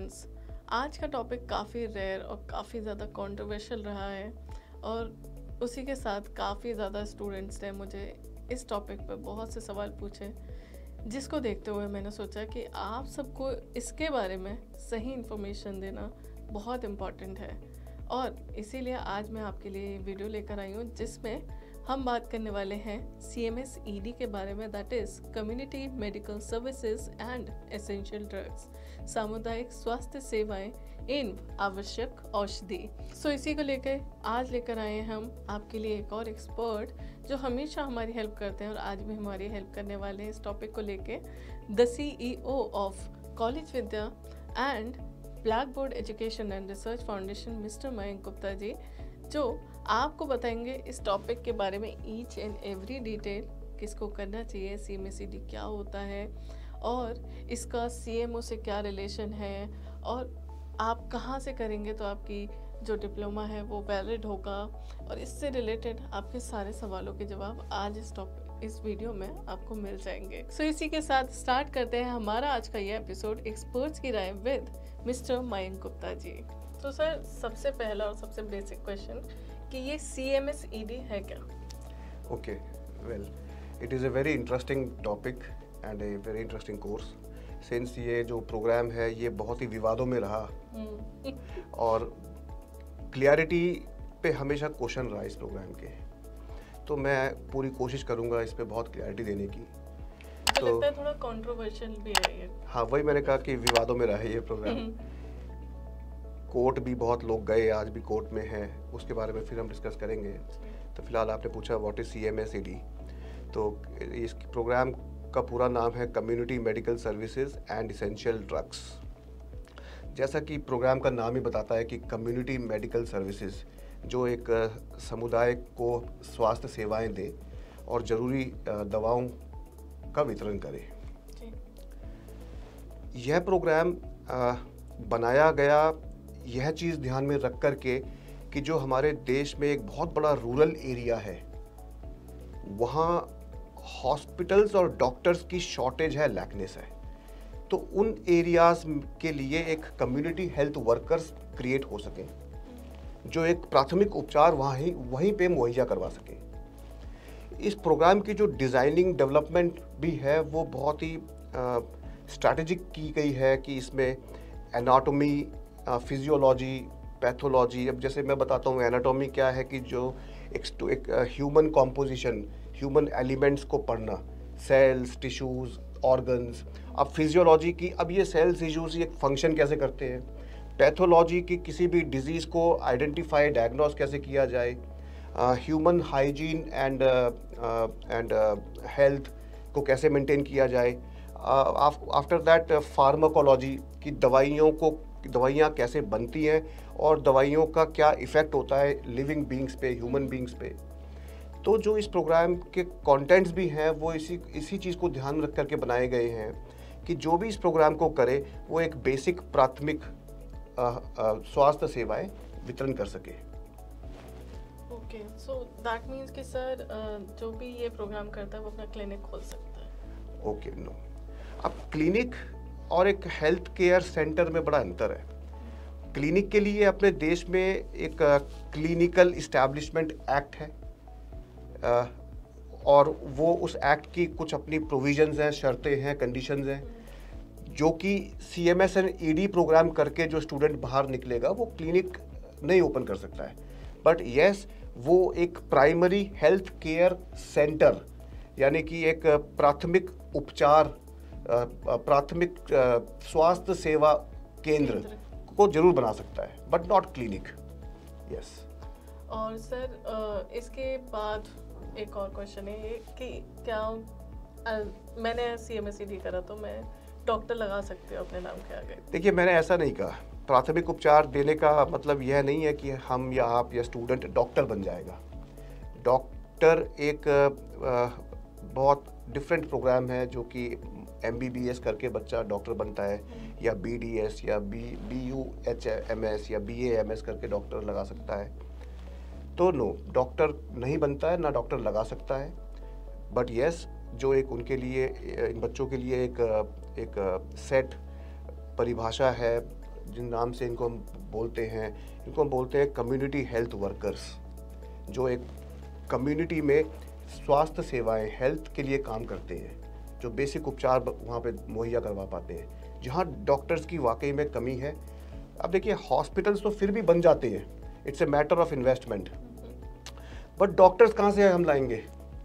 Students, आज का topic काफ़ी रेयर और काफ़ी ज़्यादा कंट्रोवर्शियल रहा है और उसी के साथ काफ़ी ज़्यादा स्टूडेंट्स ने मुझे इस टॉपिक पर बहुत से सवाल पूछे, जिसको देखते हुए मैंने सोचा कि आप सबको इसके बारे में सही इन्फॉर्मेशन देना बहुत इम्पॉर्टेंट है। और इसीलिए आज मैं आपके लिए वीडियो लेकर आई हूँ जिसमें हम बात करने वाले हैं CMS-ED के बारे में, that is community medical services and essential drugs, सामुदायिक स्वास्थ्य सेवाएं इन आवश्यक औषधि। सो इसी को लेकर आज लेकर आए हैं हम आपके लिए एक और एक्सपर्ट जो हमेशा हमारी हेल्प करते हैं और आज भी हमारी हेल्प करने वाले हैं इस टॉपिक को लेके, the CEO of college Vidya and black board education and research foundation mister Mayank Gupta ji, जो आपको बताएंगे इस टॉपिक के बारे में ईच एंड एवरी डिटेल, किसको करना चाहिए, CMS-ED क्या होता है और इसका CMO से क्या रिलेशन है और आप कहाँ से करेंगे तो आपकी जो डिप्लोमा है वो वैलिड होगा, और इससे रिलेटेड आपके सारे सवालों के जवाब आज इस वीडियो में आपको मिल जाएंगे। सो इसी के साथ स्टार्ट करते हैं हमारा आज का ये एपिसोड एक्सपर्ट्स की राय विद मिस्टर मयंक गुप्ता जी। तो सर, सबसे पहला और सबसे बेसिक क्वेश्चन कि ये CMS-ED है क्या? Okay, well, it is a very interesting topic and a very interesting course. Since ये जो प्रोग्राम है ये बहुत ही विवादों में रहा और क्लियरिटी पे हमेशा क्वेश्चन रहा इस प्रोग्राम के, तो मैं पूरी कोशिश करूँगा इस पे बहुत क्लियरिटी देने की। तो लगता है थोड़ा कंट्रोवर्शियल भी है ये। हाँ, वही मैंने कहा कि विवादों में रहा है ये प्रोग्राम। कोर्ट भी बहुत लोग गए, आज भी कोर्ट में है, उसके बारे में फिर हम डिस्कस करेंगे। तो फिलहाल आपने पूछा व्हाट इज़ CMS-ED, तो इस प्रोग्राम का पूरा नाम है community medical services and essential drugs. जैसा कि प्रोग्राम का नाम ही बताता है कि कम्युनिटी मेडिकल सर्विसेज, जो एक समुदाय को स्वास्थ्य सेवाएं दे और ज़रूरी दवाओं का वितरण करे। यह प्रोग्राम बनाया गया यह चीज़ ध्यान में रख कर के कि जो हमारे देश में एक बहुत बड़ा रूरल एरिया है, वहाँ हॉस्पिटल्स और डॉक्टर्स की शॉर्टेज है, लैकनेस है, तो उन एरियाज़ के लिए एक कम्युनिटी हेल्थ वर्कर्स क्रिएट हो सकें जो एक प्राथमिक उपचार वहीं पे मुहैया करवा सकें। इस प्रोग्राम की जो डिज़ाइनिंग डेवलपमेंट भी है वो बहुत ही स्ट्रैटेजिक की गई है कि इसमें एनाटॉमी, फिजियोलॉजी, पैथोलॉजी, अब जैसे मैं बताता हूँ एनाटॉमी क्या है कि जो एक ह्यूमन कॉम्पोजिशन, ह्यूमन एलिमेंट्स को पढ़ना, सेल्स, टिश्यूज़, ऑर्गन्स। अब फिजियोलॉजी की, अब ये सेल्स, टिश्यूज़ ये फंक्शन कैसे करते हैं। पैथोलॉजी की, किसी भी डिजीज़ को आइडेंटिफाई, डायग्नोस कैसे किया जाए। ह्यूमन हाइजीन एंड हेल्थ को कैसे मेंटेन किया जाए। आफ्टर दैट फार्माकोलॉजी की, दवाइयाँ कैसे बनती हैं और दवाइयों का क्या इफ़ेक्ट होता है लिविंग बींग्स पे, ह्यूमन बींग्स पे। तो जो इस प्रोग्राम के कंटेंट्स भी हैं वो इसी चीज़ को ध्यान में रख करके बनाए गए हैं कि जो भी इस प्रोग्राम को करे वो एक बेसिक प्राथमिक स्वास्थ्य सेवाएं वितरण कर सके। ओके, सो दैट मीन्स कि सर जो भी ये प्रोग्राम करता है वो अपना क्लिनिक खोल सकता है? Okay, no. अब क्लिनिक और एक हेल्थ केयर सेंटर में बड़ा अंतर है। क्लिनिक के लिए अपने देश में एक क्लिनिकल इस्टेब्लिशमेंट एक्ट है और वो उस एक्ट की कुछ अपनी प्रोविजंस हैं, शर्तें हैं, कंडीशंस हैं, जो कि CMS-ED प्रोग्राम करके जो स्टूडेंट बाहर निकलेगा वो क्लिनिक नहीं ओपन कर सकता है। बट यस, वो एक प्राइमरी हेल्थ केयर सेंटर यानी कि एक प्राथमिक उपचार, प्राथमिक स्वास्थ्य सेवा केंद्र को जरूर बना सकता है, बट नॉट क्लिनिक। यस। और सर इसके बाद एक और क्वेश्चन है ये कि क्या मैंने CMS-ED करा तो मैं डॉक्टर लगा सकती हूँ अपने नाम के आगे? देखिए, मैंने ऐसा नहीं कहा। प्राथमिक उपचार देने का मतलब यह नहीं है कि हम या आप या स्टूडेंट डॉक्टर बन जाएगा। डॉक्टर एक बहुत डिफरेंट प्रोग्राम है जो कि MBBS करके बच्चा डॉक्टर बनता है, या BDS या BUHMS या BAMS करके डॉक्टर लगा सकता है। तो नो, डॉक्टर नहीं बनता है, ना डॉक्टर लगा सकता है। बट यस, जो एक उनके लिए, इन बच्चों के लिए एक सेट परिभाषा है जिन नाम से इनको हम बोलते हैं, इनको हम बोलते हैं कम्युनिटी हेल्थ वर्कर्स, जो एक कम्युनिटी में स्वास्थ्य सेवाएं हेल्थ के लिए काम करते हैं, जो बेसिक उपचार वहाँ पे मुहैया करवा पाते हैं, जहाँ डॉक्टर्स की वाकई में कमी है। अब देखिए हॉस्पिटल्स तो फिर भी बन जाते हैं, it's a matter of investment, but doctors कहाँ से हम लाएंगे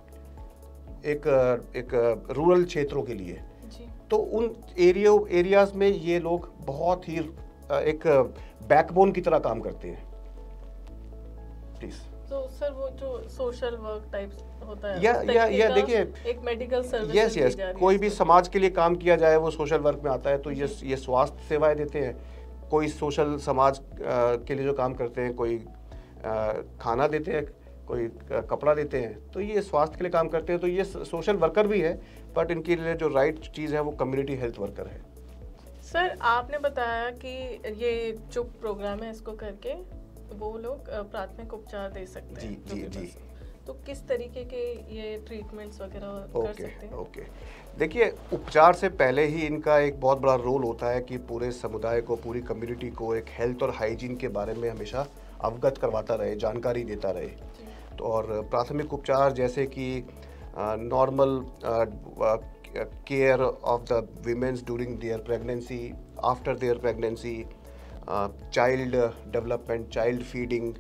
एक रूरल क्षेत्रों के लिए? तो उन एरियाज में ये लोग बहुत ही एक बैकबोन की तरह काम करते हैं। प्लीज। तो सर वो जो सोशल वर्क टाइप होता है या देखिए एक मेडिकल सर्विस, यस कोई भी समाज के लिए काम किया जाए वो सोशल वर्क में आता है। तो ये स्वास्थ्य सेवाएं देते हैं, कोई सोशल समाज के लिए जो काम करते हैं, कोई खाना देते हैं, कोई कपड़ा देते हैं, तो ये स्वास्थ्य के लिए काम करते हैं। तो ये सोशल वर्कर भी है, बट इनके लिए जो राइट चीज़ है वो कम्युनिटी हेल्थ वर्कर है। सर आपने बताया कि ये जो प्रोग्राम है इसको करके वो लोग प्राथमिक उपचार दे सकते हैं। जी। तो किस तरीके के ये ट्रीटमेंट्स वगैरह कर सकते हैं? ओके देखिए, उपचार से पहले ही इनका एक बहुत बड़ा रोल होता है कि पूरे समुदाय को, पूरी कम्युनिटी को एक हेल्थ और हाइजीन के बारे में हमेशा अवगत करवाता रहे, जानकारी देता रहे। तो और प्राथमिक उपचार जैसे कि normal care of the women's during their pregnancy, after their pregnancy, child development, child feeding,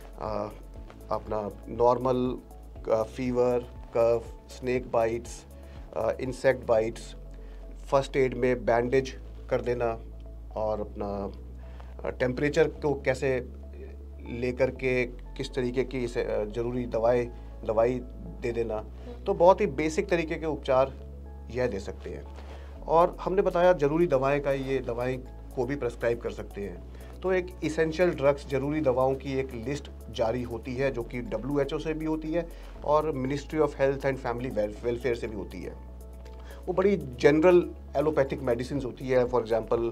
अपना normal fever, cough, snake bites, insect bites, first aid में बैंडेज कर देना, और अपना टेम्परेचर को कैसे लेकर के किस तरीके की ज़रूरी दवाई दे देना। तो बहुत ही बेसिक तरीके के उपचार यह दे सकते हैं। और हमने बताया ज़रूरी दवाएं का, ये दवाएं को भी प्रेस्क्राइब कर सकते हैं। तो एक इसेंशियल ड्रग्स, ज़रूरी दवाओं की एक लिस्ट जारी होती है, जो कि WHO से भी होती है और ministry of health and family welfare से भी होती है। वो बड़ी जनरल एलोपैथिक मेडिसिन होती है, फॉर एग्जांपल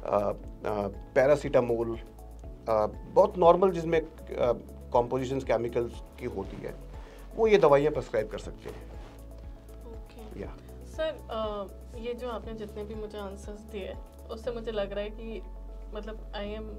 पैरासीटामोल, बहुत नॉर्मल जिसमें कॉम्पोजिशंस केमिकल्स की होती है, वो ये दवाइयाँ प्रेस्क्राइब कर सकते हैं। ओके सर, ये जो आपने जितने भी मुझे आंसर्स दिए उससे मुझे लग रहा है कि मतलब आई एम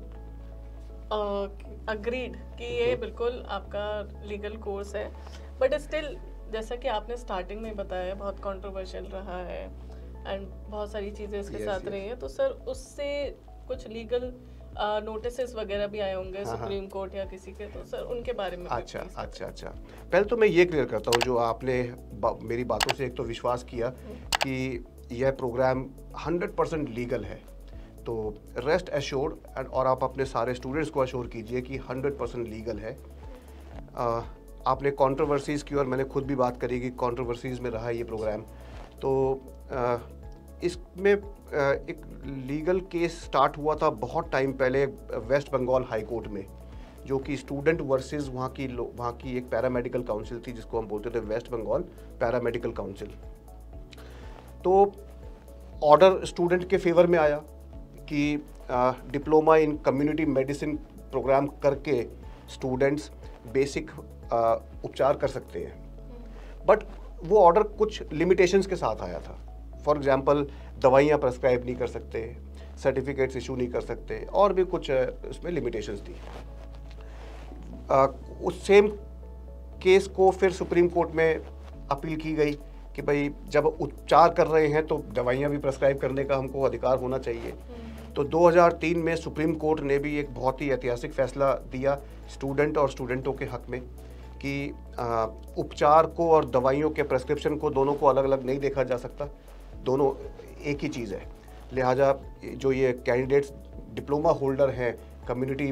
अग्रीड कि ये बिल्कुल आपका लीगल कोर्स है, बट स्टिल जैसा कि आपने स्टार्टिंग में बताया बहुत कंट्रोवर्शियल रहा है एंड बहुत सारी चीज़ें इसके साथ रही हैं। तो सर उससे कुछ लीगल नोटिसेस वगैरह भी आए होंगे सुप्रीम कोर्ट या किसी के, तो सर उनके बारे में अच्छा पहले तो मैं ये क्लियर करता हूँ, जो आपने मेरी बातों से एक तो विश्वास किया कि यह प्रोग्राम 100% लीगल है, तो रेस्ट एश्योर्ड, और आप अपने सारे स्टूडेंट्स को अश्योर कीजिए कि 100% लीगल है। आपने कंट्रोवर्सीज़ की और मैंने खुद भी बात करी कि कंट्रोवर्सीज़ में रहा ये प्रोग्राम। तो इसमें एक लीगल केस स्टार्ट हुआ था बहुत टाइम पहले वेस्ट बंगाल हाई कोर्ट में, जो कि स्टूडेंट वर्सेस वहाँ की एक पैरामेडिकल काउंसिल थी, जिसको हम बोलते थे वेस्ट बंगाल पैरामेडिकल काउंसिल। तो ऑर्डर स्टूडेंट के फेवर में आया कि diploma in community medicine program करके स्टूडेंट्स बेसिक उपचार कर सकते हैं, बट वो ऑर्डर कुछ लिमिटेशंस के साथ आया था। फॉर एग्जांपल दवाइयाँ प्रेस्क्राइब नहीं कर सकते, सर्टिफिकेट्स इशू नहीं कर सकते, और भी कुछ उसमें लिमिटेशंस थी। उस सेम केस को फिर सुप्रीम कोर्ट में अपील की गई कि भाई जब उपचार कर रहे हैं तो दवाइयाँ भी प्रेस्क्राइब करने का हमको अधिकार होना चाहिए। तो 2003 में सुप्रीम कोर्ट ने भी एक बहुत ही ऐतिहासिक फैसला दिया स्टूडेंट और स्टूडेंटों के हक में कि उपचार को और दवाइयों के प्रेस्क्रिप्शन को, दोनों को अलग अलग नहीं देखा जा सकता, दोनों एक ही चीज़ है। लिहाजा जो ये कैंडिडेट्स डिप्लोमा होल्डर हैं कम्युनिटी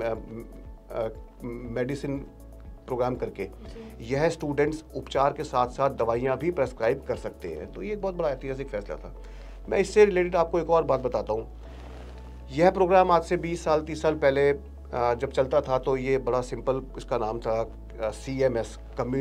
मेडिसिन प्रोग्राम करके, यह स्टूडेंट्स उपचार के साथ साथ दवाइयाँ भी प्रेस्क्राइब कर सकते हैं। तो ये एक बहुत बड़ा ऐतिहासिक फैसला था। मैं इससे रिलेटेड आपको एक और बात बताता हूँ। यह प्रोग्राम आज से 20 साल 30 साल पहले जब चलता था तो ये बड़ा सिंपल, इसका नाम था CMS,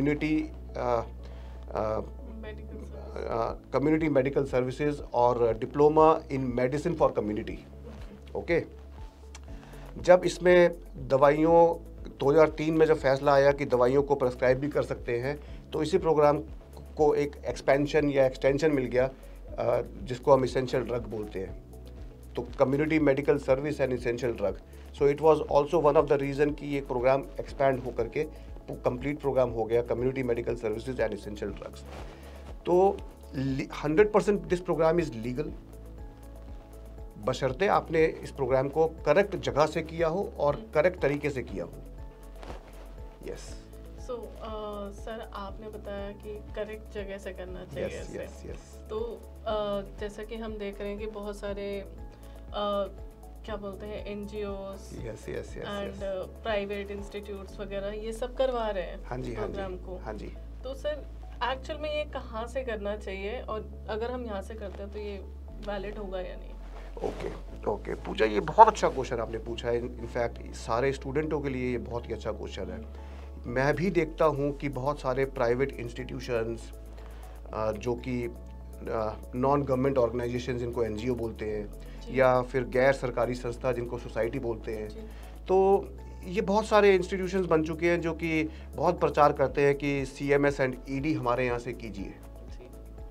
कम्युनिटी मेडिकल सर्विसेज और diploma in medicine for community. Okay, जब इसमें दवाइयों 2003 में जब फैसला आया कि दवाइयों को प्रेस्क्राइब भी कर सकते हैं, तो इसी प्रोग्राम को एक एक्सपेंशन या एक्सटेंशन मिल गया, जिसको हम इसेंशियल ड्रग बोलते हैं। तो community medical service and essential drug. So it was also one of the reason कि ये प्रोग्राम एक्सपैंड होकर के कंप्लीट प्रोग्राम हो गया community medical services and essential drugs. तो 100% दिस प्रोग्राम इज़ लीगल, बशर्ते आपने इस प्रोग्राम को करेक्ट जगह से किया हो और करेक्ट तरीके से किया हो। यस सो सर, आपने बताया कि करेक्ट जगह से करना चाहिए यस ऐसे। यस यस तो जैसा कि हम देख रहे हैं कि बहुत सारे क्या बोलते हैं NGOs yes yes and yes. Private institutes वगैरह ये सब करवा रहे हैं हाँ जी हाँ प्रोग्राम को। जी हाँ जी। तो सर एक्चुअल में ये कहाँ से करना चाहिए, और अगर हम यहाँ से करते हैं तो ये वैलिड होगा या नहीं? ओके ओके पूजा, ये बहुत अच्छा क्वेश्चन आपने पूछा है। इनफैक्ट सारे स्टूडेंटों के लिए ये बहुत ही अच्छा क्वेश्चन है। मैं भी देखता हूँ कि बहुत सारे प्राइवेट इंस्टीट्यूशंस जो कि नॉन गवर्नमेंट ऑर्गेनाइजेशंस जिनको NGO बोलते हैं, जी। या फिर गैर सरकारी संस्था जिनको सोसाइटी बोलते हैं, जी। तो ये बहुत सारे इंस्टीट्यूशंस बन चुके हैं जो कि बहुत प्रचार करते हैं कि CMS एंड ED हमारे यहाँ से कीजिए। जी।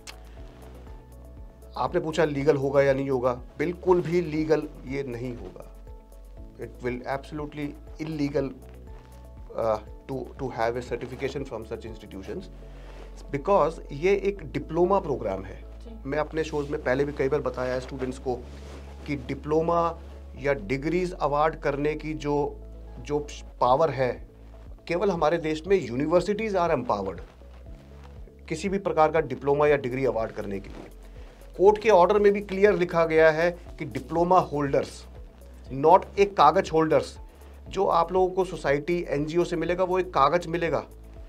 आपने पूछा लीगल होगा या नहीं होगा, बिल्कुल भी लीगल ये नहीं होगा। It will absolutely illegal to have a certification from such institutions, because ये एक डिप्लोमा प्रोग्राम है। जी। मैं अपने शोज में पहले भी कई बार बताया है स्टूडेंट्स को कि डिप्लोमा या डिग्रीज अवार्ड करने की जो जो पावर है, केवल हमारे देश में यूनिवर्सिटीज़ आर एम्पावर्ड किसी भी प्रकार का डिप्लोमा या डिग्री अवार्ड करने के लिए। कोर्ट के ऑर्डर में भी क्लियर लिखा गया है कि डिप्लोमा होल्डर्स, नॉट एक कागज होल्डर्स। जो आप लोगों को सोसाइटी NGO से मिलेगा वो एक कागज मिलेगा।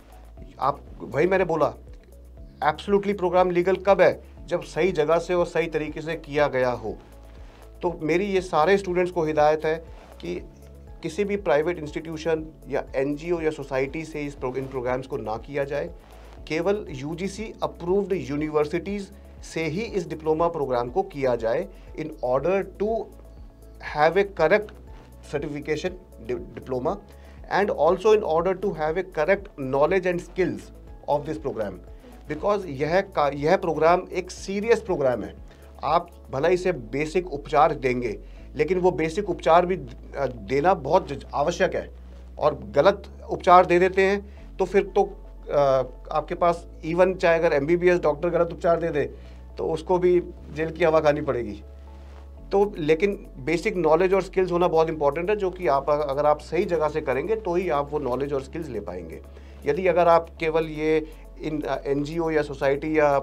आप वही मैंने बोला, एब्सोल्युटली प्रोग्राम लीगल कब है, जब सही जगह से और सही तरीके से किया गया हो। तो मेरी ये सारे स्टूडेंट्स को हिदायत है कि किसी भी प्राइवेट इंस्टीट्यूशन या NGO या सोसाइटी से इन प्रोग्राम्स को ना किया जाए। केवल UGC अप्रूव्ड यूनिवर्सिटीज़ से ही इस डिप्लोमा प्रोग्राम को किया जाए in order to have a correct certification diploma, and also in order to have a correct knowledge and skills of this program, because यह प्रोग्राम एक सीरियस प्रोग्राम है। आप भला इसे बेसिक उपचार देंगे, लेकिन वो बेसिक उपचार भी देना बहुत आवश्यक है, और गलत उपचार दे देते हैं तो फिर तो आपके पास इवन चाहे अगर MBBS डॉक्टर गलत उपचार दे दे तो उसको भी जेल की हवा खानी पड़ेगी। तो लेकिन बेसिक नॉलेज और स्किल्स होना बहुत इंपॉर्टेंट है, जो कि आप अगर आप सही जगह से करेंगे तो ही आप वो नॉलेज और स्किल्स ले पाएंगे। यदि अगर आप केवल ये इन NGO या सोसाइटी या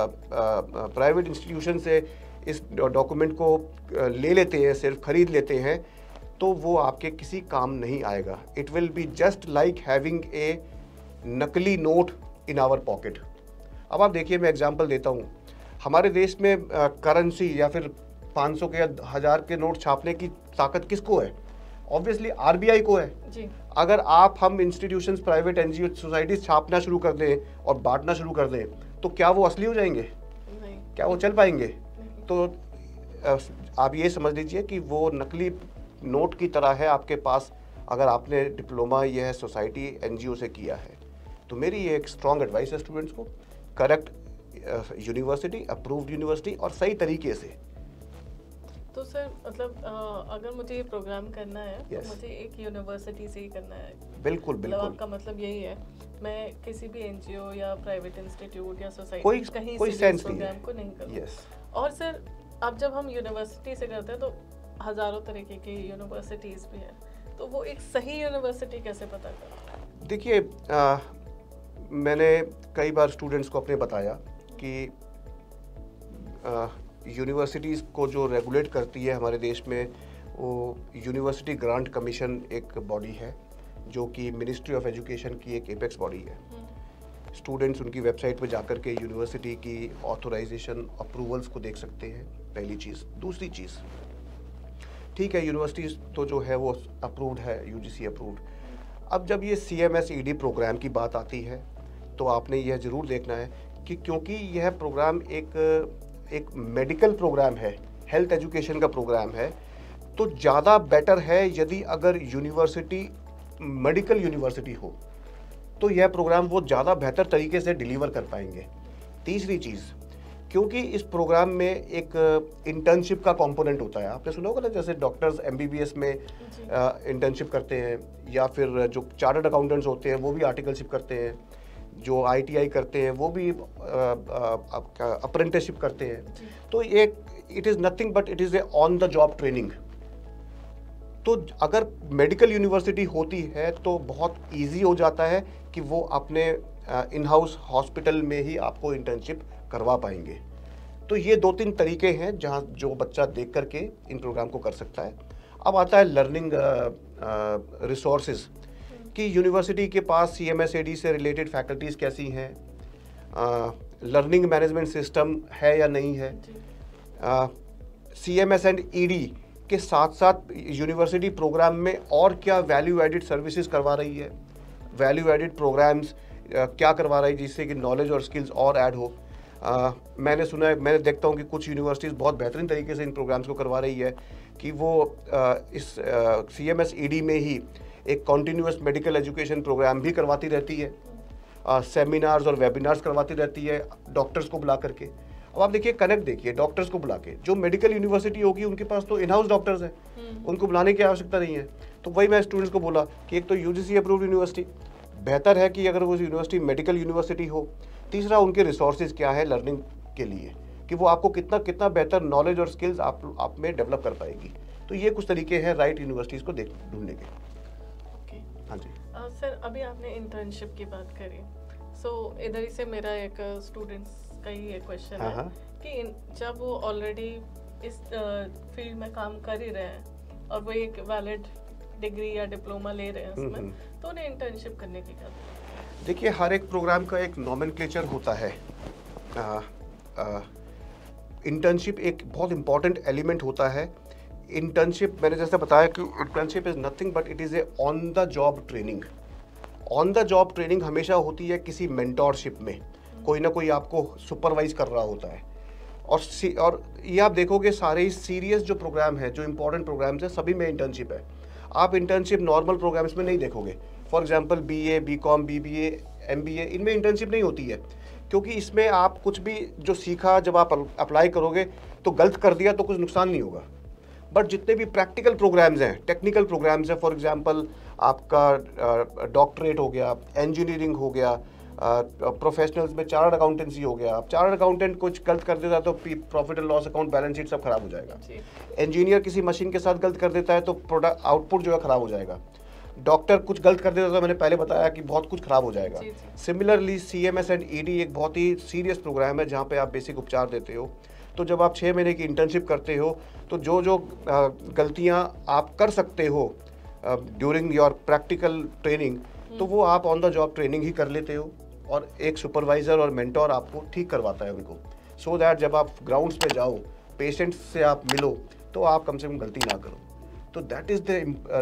प्राइवेट इंस्टीट्यूशन से इस डॉक्यूमेंट को ले लेते हैं, सिर्फ खरीद लेते हैं, तो वो आपके किसी काम नहीं आएगा। It will be just like having a नकली नोट इन आवर पॉकेट। अब आप देखिए, मैं एग्जांपल देता हूँ। हमारे देश में करेंसी या फिर 500 के या 1000 के नोट छापने की ताकत किसको है? ऑब्वियसली RBI को है। जी। अगर हम इंस्टीट्यूशंस, प्राइवेट NGO, सोसाइटीज छापना शुरू कर दें और बांटना शुरू कर दें, तो क्या वो असली हो जाएंगे? नहीं। क्या वो चल पाएंगे? नहीं। तो आप ये समझ लीजिए कि वो नकली नोट की तरह है आपके पास, अगर आपने डिप्लोमा यह सोसाइटी NGO से किया है। तो मेरी ये एक स्ट्रॉन्ग एडवाइस है स्टूडेंट्स को, करेक्ट यूनिवर्सिटी, अप्रूव्ड यूनिवर्सिटी और सही तरीके से। तो सर मतलब अगर मुझे ये प्रोग्राम करना है Yes. तो मुझे एक यूनिवर्सिटी से ही करना है? बिल्कुल मतलब बिल्कुल। आपका मतलब यही है, मैं किसी भी NGO या प्राइवेट इंस्टीट्यूट या सोसाइटी कोई कहीं कोई से भी सेंस इस नहीं प्रोग्राम है। को नहीं करूँ। यस। और सर अब जब हम यूनिवर्सिटी से करते हैं तो हज़ारों तरीके की यूनिवर्सिटीज़ भी हैं, तो वो एक सही यूनिवर्सिटी कैसे पता करें? देखिए, मैंने कई बार स्टूडेंट्स को अपने बताया कि यूनिवर्सिटीज़ को जो रेगुलेट करती है हमारे देश में, वो यूनिवर्सिटी ग्रांट कमीशन एक बॉडी है, जो कि मिनिस्ट्री ऑफ एजुकेशन की एक एपेक्स बॉडी है। स्टूडेंट्स उनकी वेबसाइट पर जाकर के यूनिवर्सिटी की ऑथोराइजेशन, अप्रूवल्स को देख सकते हैं, पहली चीज़। दूसरी चीज़, ठीक है, यूनिवर्सिटीज़ तो जो है वो अप्रूव्ड है, UGC अप्रूव्ड। अब जब ये CMS ED प्रोग्राम की बात आती है, तो आपने यह ज़रूर देखना है कि क्योंकि यह प्रोग्राम एक मेडिकल प्रोग्राम है, हेल्थ एजुकेशन का प्रोग्राम है, तो ज़्यादा बेटर है यदि अगर यूनिवर्सिटी मेडिकल यूनिवर्सिटी हो, तो यह प्रोग्राम वो ज़्यादा बेहतर तरीके से डिलीवर कर पाएंगे। तीसरी चीज़, क्योंकि इस प्रोग्राम में एक इंटर्नशिप का कंपोनेंट होता है। आपने सुना होगा ना, जैसे डॉक्टर्स एमबीबीएस में इंटर्नशिप करते हैं, या फिर जो चार्टर्ड अकाउंटेंट्स होते हैं वो भी आर्टिकलशिप करते हैं, जो आईटीआई करते हैं वो भी अप्रेंटिसशिप करते हैं। तो ये it is nothing but it is a on the job training. तो अगर मेडिकल यूनिवर्सिटी होती है तो बहुत इजी हो जाता है कि वो अपने इन हाउस हॉस्पिटल में ही आपको इंटर्नशिप करवा पाएंगे। तो ये 2-3 तरीके हैं जहाँ जो बच्चा देख करके इन प्रोग्राम को कर सकता है। अब आता है लर्निंग रिसोर्सेज कि यूनिवर्सिटी के पास CMS-AD से रिलेटेड फैकल्टीज़ कैसी हैं, लर्निंग मैनेजमेंट सिस्टम है या नहीं है, CMS एंड ED के साथ साथ यूनिवर्सिटी प्रोग्राम में और क्या वैल्यू एडिड सर्विसेज करवा रही है, वैल्यू एडिड प्रोग्राम्स क्या करवा रही है जिससे कि नॉलेज और स्किल्स और ऐड हो। मैंने सुना है, मैंने देखता हूँ कि कुछ यूनिवर्सिटीज़ बहुत बेहतरीन तरीके से इन प्रोग्राम्स को करवा रही है कि वो इस CMS-ED में ही एक कॉन्टीन्यूअस मेडिकल एजुकेशन प्रोग्राम भी करवाती रहती है, सेमिनार्स और वेबिनार्स करवाती रहती है डॉक्टर्स को बुला करके। अब आप देखिए, कनेक्ट देखिए डॉक्टर्स को बुला के, जो मेडिकल यूनिवर्सिटी होगी उनके पास तो इन हाउस डॉक्टर्स हैं, उनको बुलाने की आवश्यकता नहीं है। तो वही मैं स्टूडेंट्स को बोला कि एक तो UGC अप्रूव्ड यूनिवर्सिटी बेहतर है कि अगर वो यूनिवर्सिटी मेडिकल यूनिवर्सिटी हो। तीसरा, उनके रिसोर्सेज क्या है लर्निंग के लिए, कि वो आपको कितना बेहतर नॉलेज और स्किल्स आप में डेवलप कर पाएगी। तो ये कुछ तरीके हैं राइट यूनिवर्सिटीज़ को ढूंढने के। हाँ जी सर, अभी आपने इंटर्नशिप की बात करी, सो इधर ही से मेरा एक स्टूडेंट्स का ही एक क्वेश्चन है कि जब वो ऑलरेडी इस फील्ड में काम कर ही रहे हैं और वो एक वैलिड डिग्री या डिप्लोमा ले रहे हैं उसमें, तो उन्हें इंटर्नशिप करने की क्या जरूरत है? देखिए, हर एक प्रोग्राम का एक नॉमेनक्लेचर होता है। इंटर्नशिप एक बहुत इंपॉर्टेंट एलिमेंट होता है। इंटर्नशिप, मैंने जैसे बताया कि internship is nothing but it is a on the job training. On the job training हमेशा होती है किसी मेंटोरशिप में, कोई ना कोई आपको सुपरवाइज कर रहा होता है। और ये आप देखोगे सारे ही सीरियस जो प्रोग्राम है, जो इंपॉर्टेंट प्रोग्राम्स हैं, सभी में इंटर्नशिप है। आप इंटर्नशिप नॉर्मल प्रोग्राम्स में नहीं देखोगे। For example BA, BCom, BBA, MBA, इनमें इंटर्नशिप नहीं होती है, क्योंकि इसमें आप कुछ भी जो सीखा जब आप अप्लाई करोगे तो गलत कर दिया तो कुछ नुकसान नहीं होगा। बट जितने भी प्रैक्टिकल प्रोग्राम्स हैं, टेक्निकल प्रोग्राम्स हैं, फॉर एग्जांपल आपका डॉक्टरेट हो गया, इंजीनियरिंग हो गया, प्रोफेशनल्स में चार्टर्ड अकाउंटेंसी हो गया। अब चार्टर्ड अकाउंटेंट कुछ गलत कर देता है तो profit and loss account, balance sheet सब खराब हो जाएगा। इंजीनियर किसी मशीन के साथ गलत कर देता है तो प्रोडक्ट आउटपुट जो है खराब हो जाएगा। डॉक्टर कुछ गलत कर देता है तो मैंने पहले बताया कि बहुत कुछ खराब हो जाएगा। सिमिलरली CMS एंड ED एक बहुत ही सीरियस प्रोग्राम है जहाँ पे आप बेसिक उपचार देते हो। तो जब आप 6 महीने की इंटर्नशिप करते हो तो जो गलतियाँ आप कर सकते हो ड्यूरिंग योर प्रैक्टिकल ट्रेनिंग, तो वो आप ऑन द जॉब ट्रेनिंग ही कर लेते हो, और एक सुपरवाइज़र और मेंटोर आपको ठीक करवाता है उनको, सो दैट जब आप ग्राउंड्स पे जाओ, पेशेंट्स से आप मिलो, तो आप कम से कम गलती ना करो। तो that is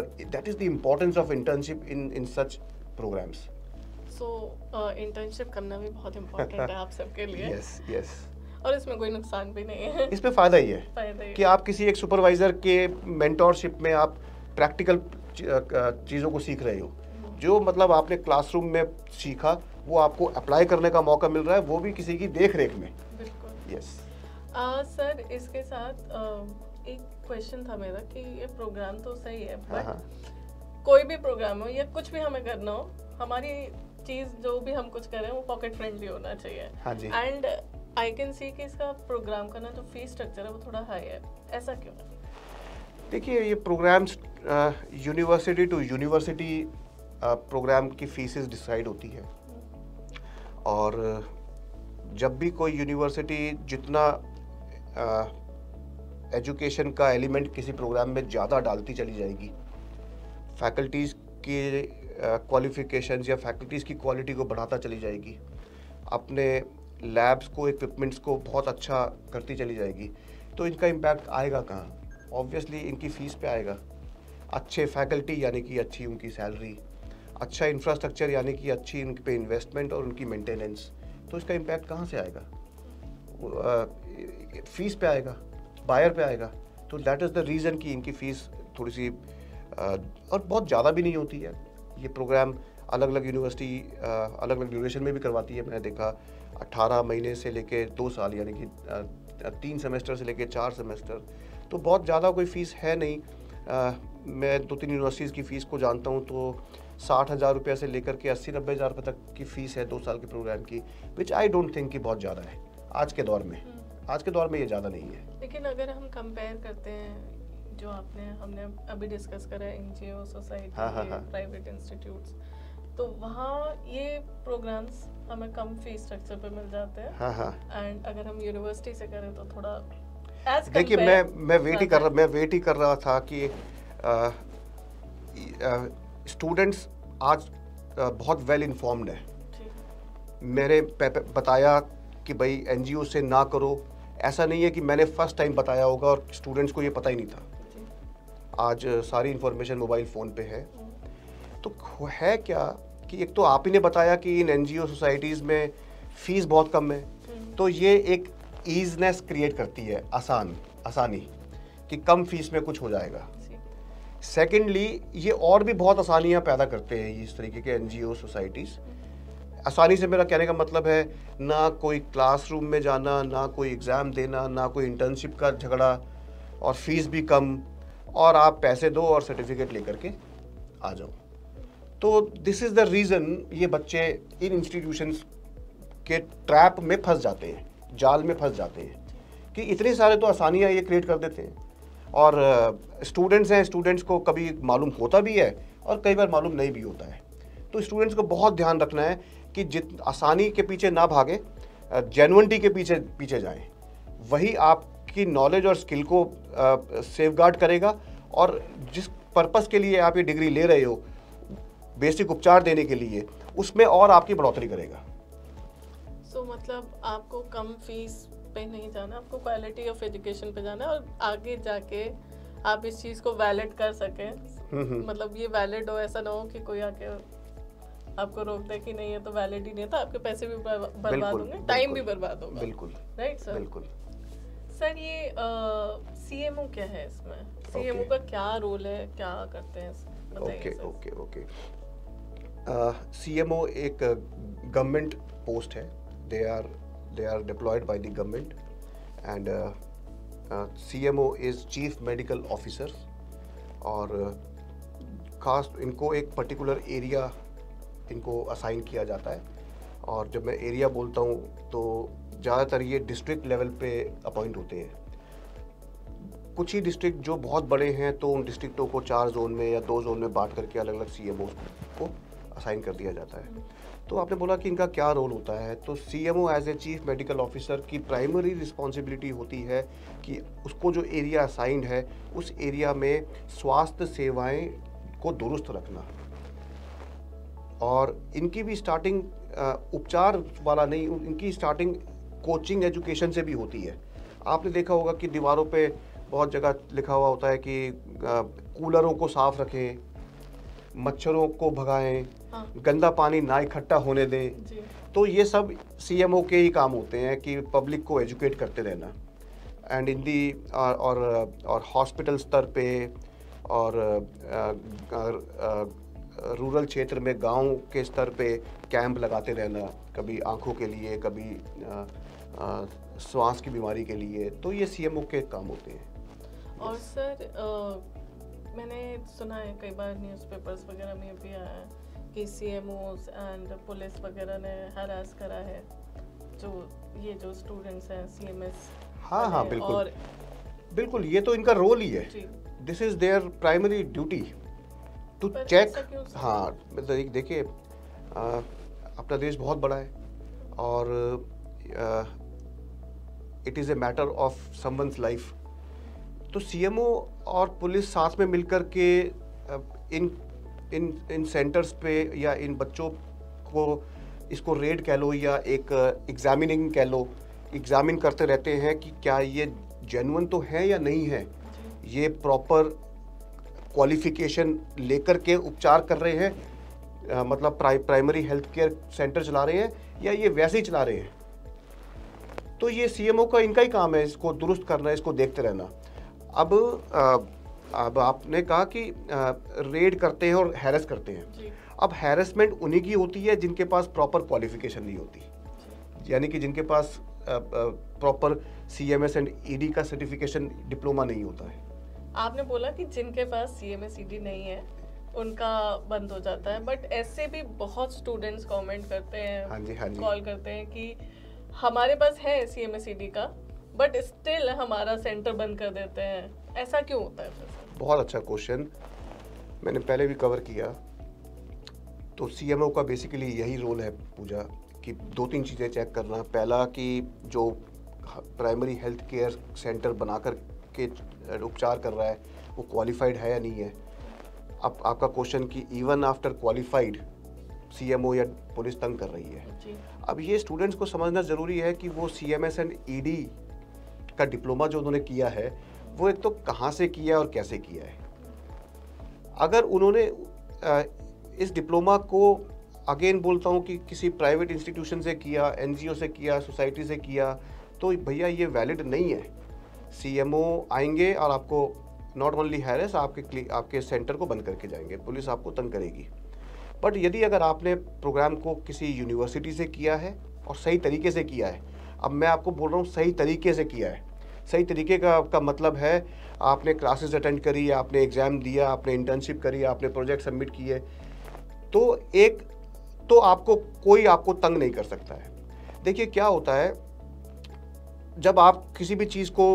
the importance of internship in such programs. So internship करना भी बहुत इम्पोर्टेंट है आप सबके लिए। यस और इसमें कोई नुकसान भी नहीं है। इसमें फ़ायदा ही है कि आप किसी एक सुपरवाइज़र के मेंटोरशिप में आप प्रैक्टिकल चीज़ों को सीख रहे हो। जो मतलब आपने क्लासरूम में सीखा वो आपको अप्लाई करने का मौका मिल रहा है, वो भी किसी की देख रेख में। बिल्कुल। यस सर, इसके साथ एक क्वेश्चन था मेरा कि ये प्रोग्राम तो सही है, बट कोई भी प्रोग्राम हो या कुछ भी हमें करना हो, हमारी चीज़ जो भी हम कुछ करें वो पॉकेट फ्रेंडली होना चाहिए। हाँ जी। एंड आई कैन सी कि इसका प्रोग्राम का ना जो फीस स्ट्रक्चर है वो थोड़ा हाई है, ऐसा क्यों है? देखिए, ये programs university to university program की फीसेस डिसाइड होती है, और जब भी कोई यूनिवर्सिटी जितना एजुकेशन का एलिमेंट किसी प्रोग्राम में ज़्यादा डालती चली जाएगी, फैकल्टीज़ की क्वालिफिकेशंस या फैकल्टीज़ की क्वालिटी को बढ़ाता चली जाएगी, अपने लैब्स को, इक्विपमेंट्स को बहुत अच्छा करती चली जाएगी, तो इनका इम्पैक्ट आएगा कहाँ? ऑब्वियसली इनकी फ़ीस पे आएगा। अच्छे फैकल्टी यानी कि अच्छी उनकी सैलरी, अच्छा इंफ्रास्ट्रक्चर यानी कि अच्छी उनके पे इन्वेस्टमेंट और उनकी मेंटेनेंस, तो इसका इम्पैक्ट कहाँ से आएगा? फीस पे आएगा, बायर पे आएगा। तो दैट इज़ द रीज़न कि इनकी फ़ीस थोड़ी सी और बहुत ज़्यादा भी नहीं होती है। ये प्रोग्राम अलग अलग यूनिवर्सिटी अलग अलग ड्यूरेशन में भी करवाती है। मैंने देखा 18 महीने से लेके 2 साल, यानी कि 3 सेमेस्टर से लेके 4 सेमेस्टर, तो बहुत ज़्यादा कोई फ़ीस है नहीं। मैं 2-3 यूनिवर्सिटीज़ की फ़ीस को जानता हूँ, तो 60,000 रुपये से लेकर के 80-90 हज़ार रुपये तक की फ़ीस है 2 साल के प्रोग्राम की, विच आई डोंट थिंक कि बहुत ज़्यादा है आज के दौर में। आज के दौर में ये ज़्यादा नहीं है। लेकिन अगर हम कंपेयर करते हैं जो हमने अभी डिस्कस करा है, एनजीओ, सोसाइटी, प्राइवेट इंस्टीट्यूट्स, तो वहाँ ये प्रोग्राम्स हमें कम फीस स्ट्रक्चर पे मिल जाते हैं। एंड अगर हम यूनिवर्सिटी से करें तो थोड़ा देखिए, मैं वेट ही कर रहा था कि स्टूडेंट्स आज बहुत वेल इन्फॉर्म्ड है। मेरे बताया कि भाई एनजीओ से ना करो, ऐसा नहीं है कि मैंने फर्स्ट टाइम बताया होगा और स्टूडेंट्स को ये पता ही नहीं था। आज सारी इन्फॉर्मेशन मोबाइल फ़ोन पे है। तो है क्या कि एक तो आप ही ने बताया कि इन एनजीओ सोसाइटीज़ में फ़ीस बहुत कम है, तो ये एक ईजनेस क्रिएट करती है, आसानी कि कम फीस में कुछ हो जाएगा। सेकेंडली, ये और भी बहुत आसानियाँ पैदा करते हैं इस तरीके के एनजीओ सोसाइटीज़। आसानी से मेरा कहने का मतलब है ना कोई क्लासरूम में जाना, ना कोई एग्ज़ाम देना, ना कोई इंटर्नशिप का झगड़ा, और फीस भी कम, और आप पैसे दो और सर्टिफिकेट लेकर के आ जाओ। तो दिस इज़ द रीज़न ये बच्चे इन इंस्टीट्यूशंस के ट्रैप में फंस जाते हैं, जाल में फंस जाते हैं कि इतने सारे तो आसानियाँ ये क्रिएट कर देते हैं। और स्टूडेंट्स हैं, स्टूडेंट्स को कभी मालूम होता भी है और कई बार मालूम नहीं भी होता है। तो स्टूडेंट्स को बहुत ध्यान रखना है कि जित आसानी के पीछे ना भागे, जेन्युइनिटी के पीछे जाएं। वही आपकी नॉलेज और स्किल को सेफगार्ड करेगा, और जिस पर्पस के लिए आप ये डिग्री ले रहे हो, बेसिक उपचार देने के लिए, उसमें और आपकी बढ़ोतरी करेगा। सो मतलब आपको कम फीस पे नहीं जाना, आपको क्वालिटी ऑफ एजुकेशन पे जाना है, और आगे जाके आप इस चीज़ को वैलिड कर सकें। मतलब ये वैलिड हो, ऐसा ना हो कि कोई आके आपको रोक दे कि नहीं, ये तो वैलिड ही नहीं था, आपके पैसे भी बर्बाद होंगे, टाइम भी बर्बाद होगा। बिल्कुल, राइट सर। बिल्कुल सर, ये सीएमओ क्या है इसमें? सीएमओ का क्या रोल है, क्या करते हैं? ओके। सीएमओ एक गवर्नमेंट पोस्ट है। They are deployed by the government, and CMO is chief medical officer. और खास इनको एक पर्टिकुलर एरिया इनको असाइन किया जाता है। और जब मैं एरिया बोलता हूँ तो ज़्यादातर ये डिस्ट्रिक्ट लेवल पे अपॉइंट होते हैं। कुछ ही डिस्ट्रिक्ट जो बहुत बड़े हैं, तो उन डिस्ट्रिक्टों को 4 जोन में या 2 जोन में बांट करके अलग अलग सीएमओ को असाइन कर दिया जाता है। तो आपने बोला कि इनका क्या रोल होता है, तो CMO as a chief medical officer की प्राइमरी रिस्पॉन्सिबिलिटी होती है कि उसको जो एरिया असाइंड है, उस एरिया में स्वास्थ्य सेवाएं को दुरुस्त रखना। और इनकी भी स्टार्टिंग उपचार वाला नहीं, इनकी स्टार्टिंग कोचिंग एजुकेशन से भी होती है। आपने देखा होगा कि दीवारों पे बहुत जगह लिखा हुआ होता है कि कूलरों को साफ रखें, मच्छरों को भगाएं, गंदा पानी ना इकट्ठा होने दें। तो ये सब सीएमओ के ही काम होते हैं कि पब्लिक को एजुकेट करते रहना। एंड इन दी और हॉस्पिटल स्तर पे और रूरल क्षेत्र में गांव के स्तर पे कैंप लगाते रहना, कभी आंखों के लिए, कभी श्वास की बीमारी के लिए। तो ये सीएमओ के काम होते हैं। और सर मैंने सुना है कई बार न्यूज़पेपर्स वगैरह में भी आया है कि सीएमओस एंड पुलिस वगैरह ने हरास करा है जो स्टूडेंट्स हैं सीएमएस। हाँ बिल्कुल, बिल्कुल, ये तो इनका रोल ही है। This is their primary duty to check. हाँ, देखिए अपना देश बहुत बड़ा है और it is a matter of someone's life. तो सीएमओ और पुलिस साथ में मिलकर के इन सेंटर्स पे या इन बच्चों को, इसको रेड कह लो या एक एग्जामिनिंग कह लो, एग्जामिन करते रहते हैं कि क्या ये जेन्युइन तो है या नहीं है, ये प्रॉपर क्वालिफिकेशन लेकर के उपचार कर रहे हैं, मतलब प्राइमरी हेल्थ केयर सेंटर चला रहे हैं या ये वैसे ही चला रहे हैं। तो ये सीएमओ का, इनका ही काम है इसको दुरुस्त करना, इसको देखते रहना। अब आपने कहा कि रेड करते हैं और हैरेस करते हैं। अब हैरेसमेंट उन्हीं की होती है जिनके पास प्रॉपर क्वालिफिकेशन नहीं होती, यानी कि जिनके पास प्रॉपर CMS एंड ED का सर्टिफिकेशन डिप्लोमा नहीं होता है। आपने बोला कि जिनके पास CMS ED नहीं है उनका बंद हो जाता है, बट ऐसे भी बहुत स्टूडेंट्स कमेंट करते हैं, हाँ जी, हाँ जी। कॉल करते हैं कि हमारे पास है CMS ED का बट स्टिल हमारा सेंटर बंद कर देते हैं, ऐसा क्यों होता है फिर? बहुत अच्छा क्वेश्चन, मैंने पहले भी कवर किया। तो CMO का बेसिकली यही रोल है पूजा, कि 2-3 चीज़ें चेक करना। पहला कि जो प्राइमरी हेल्थ केयर सेंटर बनाकर के उपचार कर रहा है वो क्वालिफाइड है या नहीं है। अब आपका क्वेश्चन कि इवन आफ्टर क्वालिफाइड CMO या पुलिस तंग कर रही है। जी। अब ये स्टूडेंट्स को समझना ज़रूरी है कि वो CMS एंड ED का डिप्लोमा जो उन्होंने किया है वो एक तो कहाँ से किया है और कैसे किया है। अगर उन्होंने इस डिप्लोमा को, अगेन बोलता हूँ कि किसी प्राइवेट इंस्टीट्यूशन से किया, NGO से किया, सोसाइटी से किया, तो भैया ये वैलिड नहीं है। CMO आएंगे और आपको नॉट ओनली हैरेस, आपके सेंटर को बंद करके जाएंगे, पुलिस आपको तंग करेगी। बट यदि अगर आपने प्रोग्राम को किसी यूनिवर्सिटी से किया है और सही तरीके से किया है, अब मैं आपको बोल रहा हूँ सही तरीके से किया है। सही तरीके का मतलब है आपने क्लासेस अटेंड करी, आपने एग्ज़ाम दिया, आपने इंटर्नशिप करी, आपने प्रोजेक्ट सबमिट किए, तो आपको कोई आपको तंग नहीं कर सकता है। देखिए क्या होता है, जब आप किसी भी चीज़ को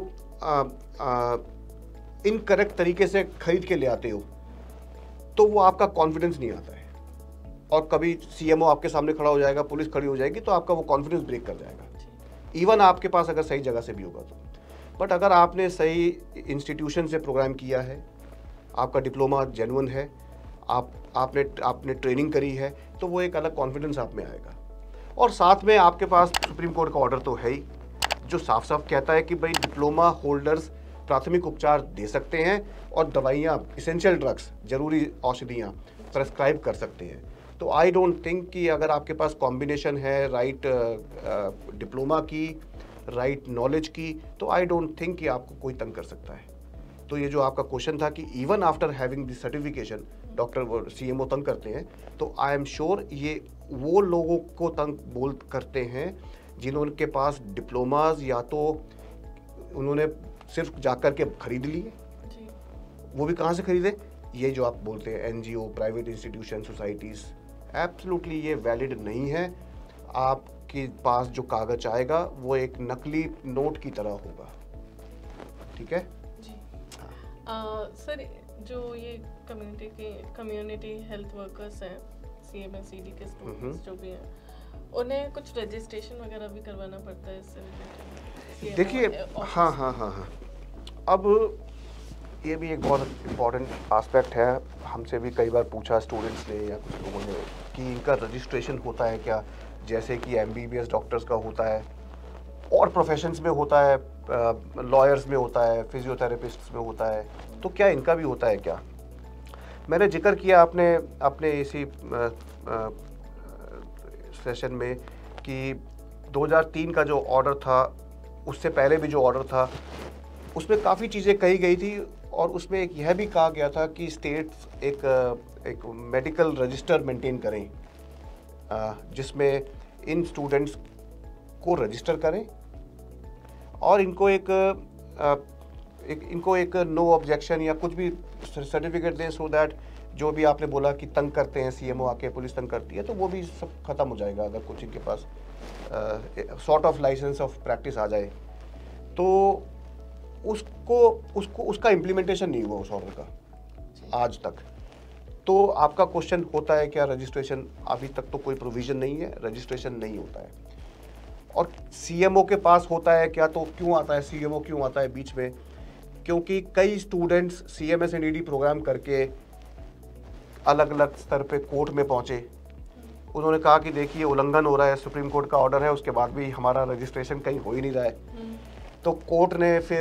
इनकरेक्ट तरीके से खरीद के ले आते हो तो वो आपका कॉन्फिडेंस नहीं आता है, और कभी CMO आपके सामने खड़ा हो जाएगा, पुलिस खड़ी हो जाएगी, तो आपका वो कॉन्फिडेंस ब्रेक कर जाएगा, इवन आपके पास अगर सही जगह से भी होगा तो। बट अगर आपने सही इंस्टीट्यूशन से प्रोग्राम किया है, आपका डिप्लोमा जेन्युइन है, आपने ट्रेनिंग करी है, तो वो एक अलग कॉन्फिडेंस आप में आएगा। और साथ में आपके पास सुप्रीम कोर्ट का ऑर्डर तो है ही, जो साफ साफ कहता है कि भाई डिप्लोमा होल्डर्स प्राथमिक उपचार दे सकते हैं और दवाइयाँ, इसेंशियल ड्रग्स, जरूरी औषधियाँ प्रेस्क्राइब कर सकते हैं। तो आई डोंट थिंक कि अगर आपके पास कॉम्बिनेशन है राइट डिप्लोमा की, राइट नॉलेज की, तो आई डोंट थिंक कि आपको कोई तंग कर सकता है। तो ये जो आपका क्वेश्चन था कि even after having this certification doctor CMO तंग करते हैं, तो आई एम श्योर ये वो लोगों को तंग करते हैं जिन्होंने पास डिप्लोमाज या तो उन्होंने सिर्फ जाकर के खरीद लिए, वो भी कहाँ से खरीदे, ये जो आप बोलते हैं NGO, private institution, societies, absolutely ये वैलिड नहीं है। आपके पास जो कागज आएगा वो एक नकली नोट की तरह होगा, ठीक है जी। सर, जो ये कम्युनिटी हेल्थ वर्कर्स हैं, CMS ED के स्टूडेंट्स जो भी हैं, उन्हें कुछ रजिस्ट्रेशन वगैरह भी करवाना पड़ता है इससे रिलेटेड? देखिए, हाँ, अब ये भी एक बहुत इम्पॉर्टेंट एस्पेक्ट है। हमसे भी कई बार पूछा स्टूडेंट्स ने या कुछ लोगों ने कि इनका रजिस्ट्रेशन होता है क्या, जैसे कि MBBS डॉक्टर्स का होता है और प्रोफेशंस में होता है, लॉयर्स में होता है, फिजियोथेरेपिस्ट्स में होता है, तो क्या इनका भी होता है क्या। मैंने जिक्र किया अपने इसी सेशन में कि 2003 का जो ऑर्डर था, उससे पहले भी जो ऑर्डर था, उसमें काफ़ी चीज़ें कही गई थी, और उसमें एक यह भी कहा गया था कि स्टेट्स एक मेडिकल रजिस्टर मेंटेन करें, जिसमें इन स्टूडेंट्स को रजिस्टर करें और इनको एक नो ऑब्जेक्शन या कुछ भी सर्टिफिकेट दें, सो दैट जो भी आपने बोला कि तंग करते हैं CMO आके, पुलिस तंग करती है, तो वो भी सब खत्म हो जाएगा। अगर कुछ इनके पास sort of licence of practice आ जाए, तो उसका इम्प्लीमेंटेशन नहीं हुआ उस ऑर्डर का आज तक। तो आपका क्वेश्चन होता है क्या रजिस्ट्रेशन, अभी तक तो कोई प्रोविज़न नहीं है, रजिस्ट्रेशन नहीं होता है। और CMO के पास होता है क्या, तो क्यों आता है CMO, क्यों आता है बीच में, क्योंकि कई students CMS and ED program करके अलग अलग स्तर पे कोर्ट में पहुँचे, उन्होंने कहा कि देखिए उल्लंघन हो रहा है, सुप्रीम कोर्ट का ऑर्डर है, उसके बाद भी हमारा रजिस्ट्रेशन कहीं हो ही नहीं रहा है। तो कोर्ट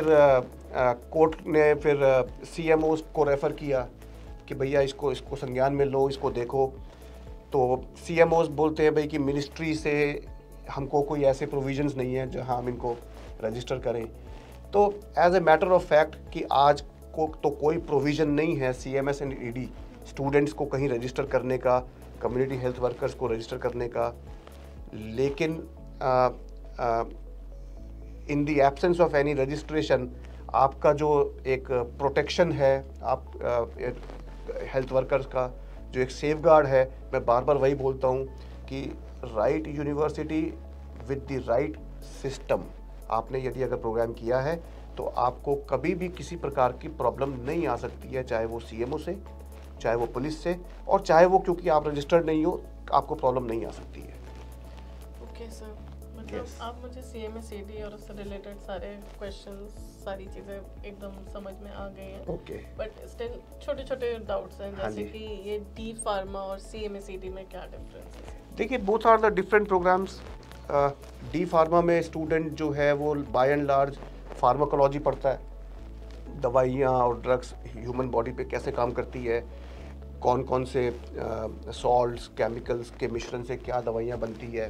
ने फिर CMOs को रेफ़र किया कि भैया इसको संज्ञान में लो, इसको देखो। तो CMOs बोलते हैं भाई कि मिनिस्ट्री से हमको कोई ऐसे प्रोविजंस नहीं है जहां हम इनको रजिस्टर करें। तो as a matter of fact कि आज को तो कोई प्रोविज़न नहीं है CMS एंड ED स्टूडेंट्स को कहीं रजिस्टर करने का, कम्युनिटी हेल्थ वर्कर्स को रजिस्टर करने का। लेकिन in the absence of any registration आपका जो एक प्रोटेक्शन है, आप हेल्थ वर्कर्स का जो एक सेफ गार्ड है, मैं बार बार वही बोलता हूँ कि right university with the right system, आपने यदि अगर प्रोग्राम किया है तो आपको कभी भी किसी प्रकार की प्रॉब्लम नहीं आ सकती है, चाहे वो सीएमओ से, चाहे वो पुलिस से, और चाहे वो क्योंकि आप रजिस्टर्ड नहीं हो आपको प्रॉब्लम नहीं आ सकती है। ओके सर, मतलब आप मुझे CMS-ED और उससे रिलेटेड सारे क्वेश्चंस, सारी चीज़ें एकदम समझ में आ गई हैं। ओके, बट स्टिल छोटे छोटे डाउट्स हैं, हाँ जैसे जी। कि ये डी फार्मा और CMS-ED में क्या डिफरेंस है? देखिए, both are the different programs. D pharma में स्टूडेंट जो है वो बाय एंड लार्ज फार्माकोलॉजी पढ़ता है, दवाइयाँ और ड्रग्स ह्यूमन बॉडी पे कैसे काम करती है, कौन कौन से सॉल्ट्स केमिकल्स के मिश्रण से क्या दवाइयाँ बनती है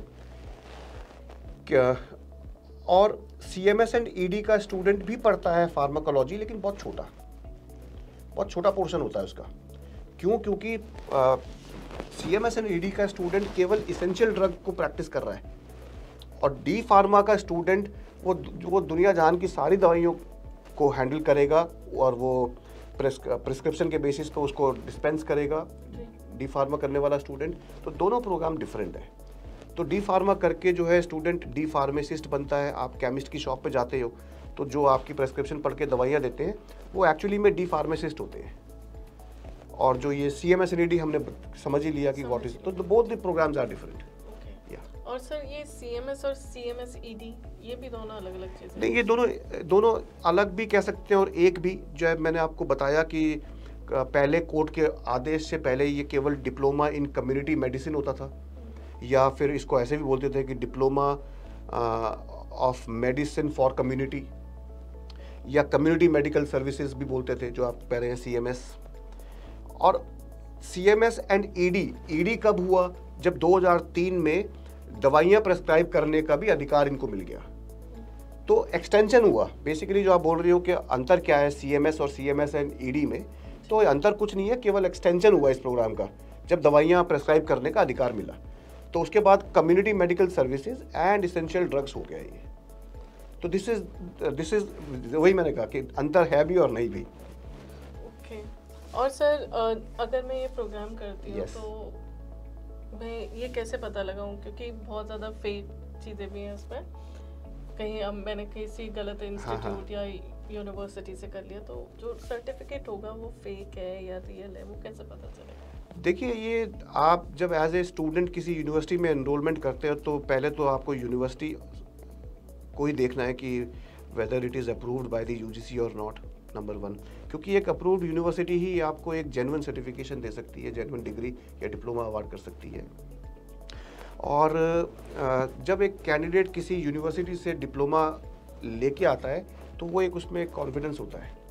क्या। और CMS एंड ED का स्टूडेंट भी पढ़ता है फार्माकोलॉजी, लेकिन बहुत छोटा पोर्शन होता है उसका। क्यों? क्योंकि CMS एंड ED का स्टूडेंट केवल इसेंशियल ड्रग को प्रैक्टिस कर रहा है, और डी फार्मा का स्टूडेंट वो दुनिया जहान की सारी दवाइयों को हैंडल करेगा और वो प्रिस्क्रिप्शन के बेसिस पे उसको डिस्पेंस करेगा डी फार्मा करने वाला स्टूडेंट। तो दोनों प्रोग्राम डिफरेंट है। तो डी फार्मा करके जो है स्टूडेंट डी फार्मासिस्ट बनता है। आप केमिस्ट की शॉप पे जाते हो तो जो आपकी प्रिस्क्रिप्शन पढ़ के दवाइयाँ देते हैं वो एक्चुअली में डी फार्मासिस्ट होते हैं। और जो ये CMS एंड ED हमने समझ ही लिया कि व्हाट इज, तो both the programs are different. और सर ये CMS और CMS-ED ये भी दोनों अलग अलग चीज़ें? नहीं, ये दोनों अलग भी कह सकते हैं और एक भी। जो है मैंने आपको बताया कि पहले कोर्ट के आदेश से पहले ये केवल डिप्लोमा इन कम्युनिटी मेडिसिन होता था, या फिर इसको ऐसे भी बोलते थे कि diploma of medicine for community, या कम्युनिटी मेडिकल सर्विसेज भी बोलते थे, जो आप कह रहे हैं CMS। और CMS एंड ED कब हुआ? जब 2003 में दवाइयाँ प्रेस्क्राइब करने का भी अधिकार इनको मिल गया, तो एक्सटेंशन हुआ। बेसिकली जो आप बोल रही हो कि अंतर क्या है CMS और CMS एंड ED में, तो अंतर कुछ नहीं है, केवल एक्सटेंशन हुआ इस प्रोग्राम का जब दवाइयाँ प्रेस्क्राइब करने का अधिकार मिला। तो उसके बाद community medical services and essential drugs हो गया ये। तो दिस इज वही मैंने कहा कि अंतर है भी और नहीं भी। ओके। और सर अगर मैं ये प्रोग्राम करती हूँ Yes. तो मैं ये कैसे पता लगाऊं, क्योंकि बहुत ज़्यादा फेक चीज़ें भी हैं उसमें, कहीं अब मैंने किसी गलत इंस्टीट्यूट या यूनिवर्सिटी से कर लिया तो जो सर्टिफिकेट होगा वो फेक है या रियल है, वो कैसे पता चलेगा? देखिए, ये आप जब एज ए स्टूडेंट किसी यूनिवर्सिटी में एनरोलमेंट करते हो तो पहले तो आपको यूनिवर्सिटी को ही देखना है कि whether it is approved by the UGC और नॉट, नंबर 1। क्योंकि एक अप्रूव्ड यूनिवर्सिटी ही आपको एक जेन्युइन सर्टिफिकेशन दे सकती है, जेन्युइन डिग्री या डिप्लोमा अवार्ड कर सकती है। और जब एक कैंडिडेट किसी यूनिवर्सिटी से डिप्लोमा लेके आता है तो वो एक उसमें कॉन्फिडेंस होता है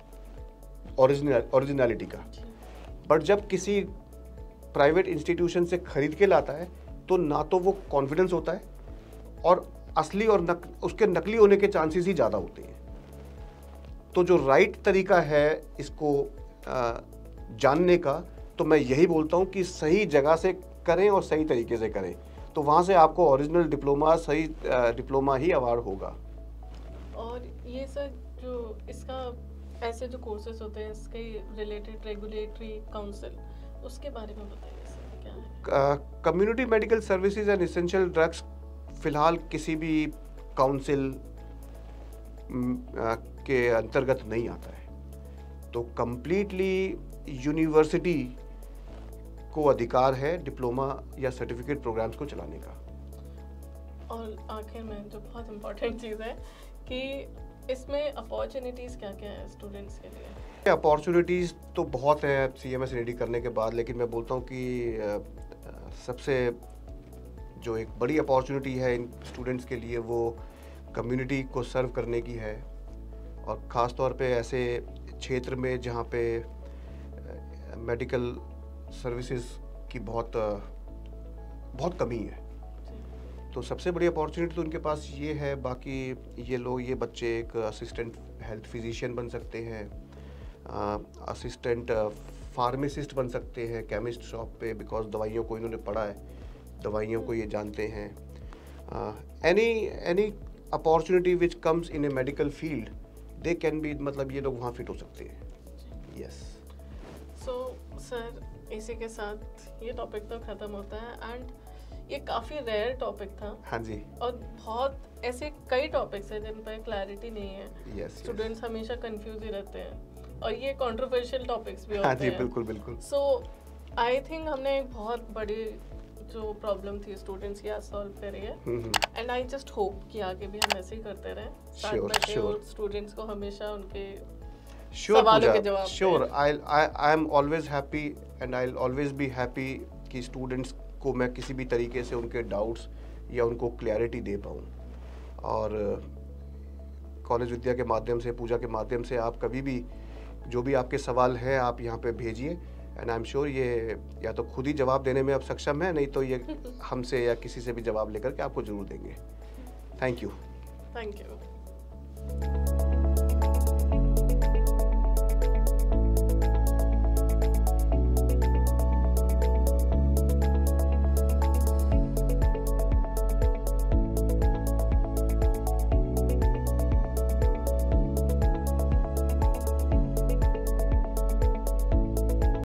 ओरिजिनलिटी का। बट जब किसी प्राइवेट इंस्टीट्यूशन से खरीद के लाता है तो ना तो वो कॉन्फिडेंस होता है, और असली और उसके नकली होने के चांसेस ही ज़्यादा होते हैं। तो जो राइट तरीका है इसको जानने का, तो मैं यही बोलता हूँ कि सही जगह से करें और सही तरीके से करें, तो वहाँ से आपको ओरिजिनल डिप्लोमा, सही डिप्लोमा ही अवार्ड होगा। और ये सर जो इसका ऐसे जो कोर्सेज होते हैं इसके रिलेटेड रेगुलेटरी काउंसिल, उसके बारे में बताइए सर, क्या है? Community medical services and essential drugs फिलहाल किसी भी काउंसिल के अंतर्गत नहीं आता है। तो कंप्लीटली यूनिवर्सिटी को अधिकार है डिप्लोमा या सर्टिफिकेट प्रोग्राम्स को चलाने का। और आखिर में जो बहुत इम्पोर्टेंट चीज़ है कि इसमें अपॉर्चुनिटीज़ क्या क्या है स्टूडेंट्स के लिए? अपॉर्चुनिटीज़ तो बहुत है CMS रेडी करने के बाद, लेकिन मैं बोलता हूँ कि सबसे जो एक बड़ी अपॉर्चुनिटी है इन स्टूडेंट्स के लिए वो कम्युनिटी को सर्व करने की है, और ख़ास तौर पे ऐसे क्षेत्र में जहाँ पे मेडिकल सर्विसेज की बहुत कमी है। तो सबसे बड़ी अपॉर्चुनिटी तो उनके पास ये है। बाकी ये बच्चे एक असिस्टेंट हेल्थ फिजिशियन बन सकते हैं, असिस्टेंट फार्मासिस्ट बन सकते हैं केमिस्ट शॉप पे, बिकॉज दवाइयों को इन्होंने पढ़ा है, दवाइयों को ये जानते हैं। Any opportunity which comes in a medical field they can be, मतलब ये लोग वहाँ फिट हो सकते हैं। यस। सो सर इसी के साथ ये टॉपिक तो ख़त्म होता है, एंड ये काफ़ी रेयर टॉपिक था। हाँ जी। और बहुत ऐसे कई टॉपिक्स हैं जिन पर क्लैरिटी नहीं है। यस। स्टूडेंट्स हमेशा कंफ्यूज ही रहते हैं, और ये कंट्रोवर्शियल टॉपिक्स भी होते हाँ हैं। जी, बिल्कुल बिल्कुल। सो आई थिंक हमने एक बहुत बड़ी जो प्रॉब्लम थी स्टूडेंट्स की आज सॉल्व करी है, एंड आई जस्ट होप कि आगे भी हम ऐसे ही करते रहें, साथ बैठे और स्टूडेंट्स को हमेशा उनके सवालों के जवाब। Sure, I am always happy and I will always be happy कि स्टूडेंट्स को मैं किसी भी तरीके से उनके डाउट्स या उनको क्लैरिटी दे पाऊँ। और कॉलेज विद्या के माध्यम से, पूजा के माध्यम से आप कभी भी जो भी आपके सवाल हैं आप यहाँ पे भेजिए, एंड आई एम श्योर ये या तो खुद ही जवाब देने में आप सक्षम है, नहीं तो ये हमसे या किसी से भी जवाब लेकर के आपको ज़रूर देंगे। Thank you. Thank you.